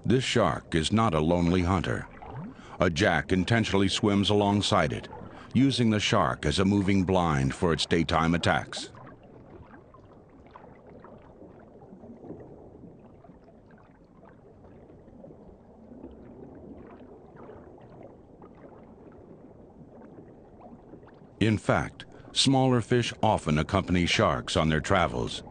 This shark is not a lonely hunter. A jack intentionally swims alongside it, using the shark as a moving blind for its daytime attacks. In fact, smaller fish often accompany sharks on their travels.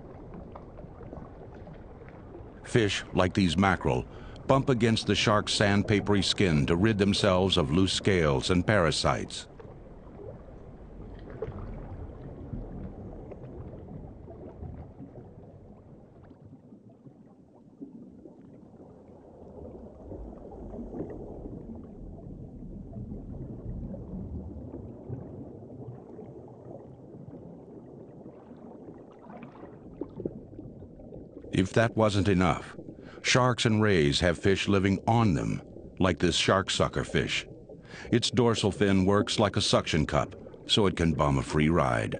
Fish, like these mackerel, bump against the shark's sandpapery skin to rid themselves of loose scales and parasites. If that wasn't enough, sharks and rays have fish living on them, like this shark sucker fish. Its dorsal fin works like a suction cup, so it can bum a free ride.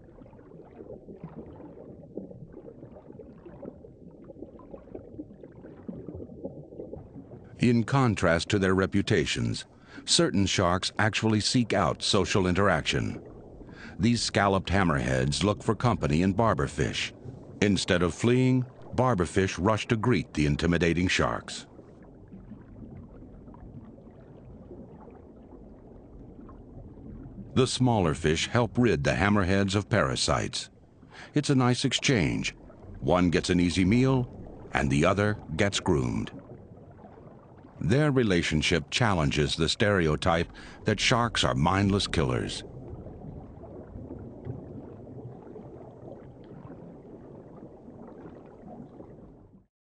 In contrast to their reputations, certain sharks actually seek out social interaction. These scalloped hammerheads look for company in barberfish. Instead of fleeing, barberfish rush to greet the intimidating sharks. The smaller fish help rid the hammerheads of parasites. It's a nice exchange. One gets an easy meal, and the other gets groomed. Their relationship challenges the stereotype that sharks are mindless killers.